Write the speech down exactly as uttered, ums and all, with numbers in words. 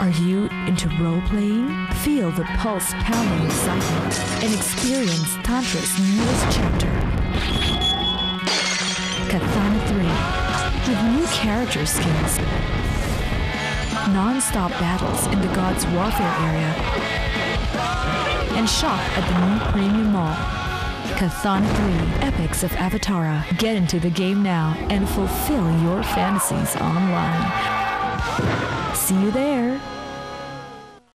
Are you into role-playing? Feel the pulse-pounding excitement and experience Tantra's newest chapter, Kathana three, with new character skills, non-stop battles in the God's Warfare area, and shop at the new Premium Mall. Kathana three, Epics of Avatara. Get into the game now and fulfill your fantasies online. See you there!